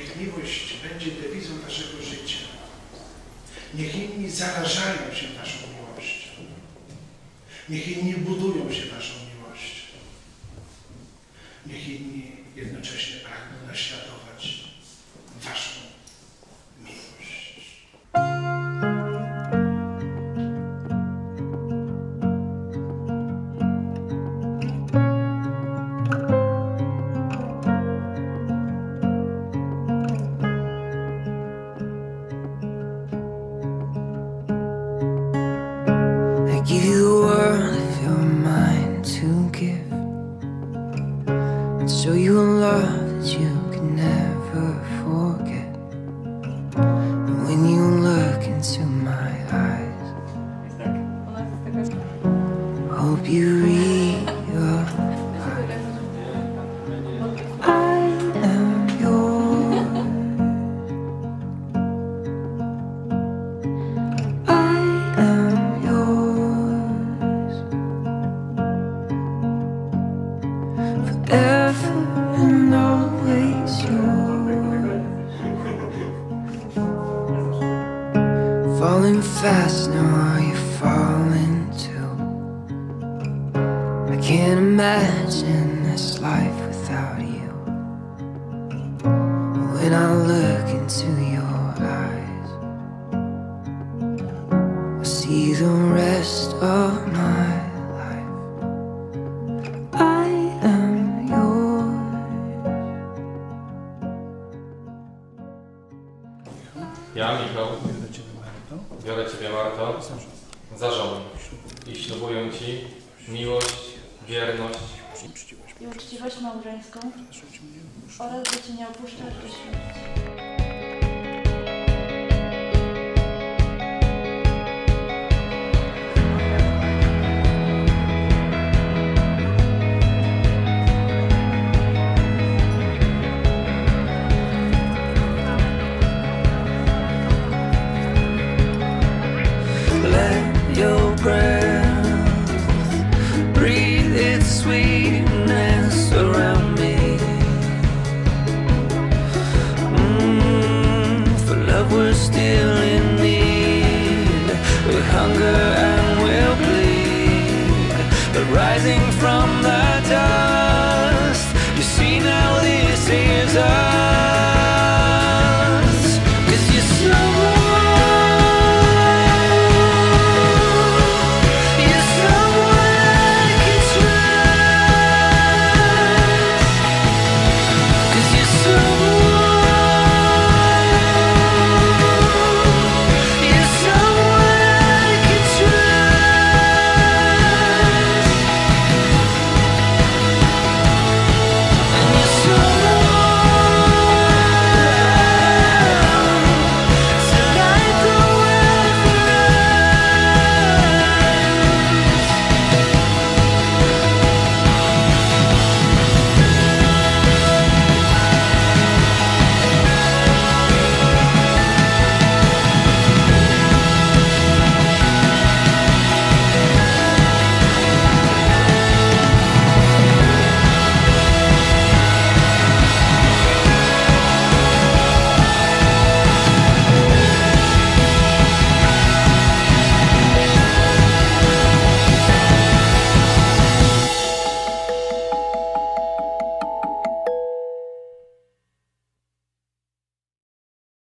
Niech miłość będzie dewizą waszego życia. Niech inni zarażają się waszą miłością. Niech inni budują się waszą miłością. Niech inni jednocześnie pragną naśladować waszą miłość. Give you the world if you're mine to give, and show you a love that you can never forget. And when you look into my eyes, hope you realize I am yours. I am yours. Forever and always yours. Falling fast, now are you falling too? I can't imagine this life without you. When I look into your eyes, I see the rest of my life. I am yours. Ja, Michał, Do ciebie, Marto. biorę Ciebie, Marto, za żonę i ślubuję Ci miłość, wierność i uczciwość małżeńską oraz, że Cię nie opuszczasz do śmierci.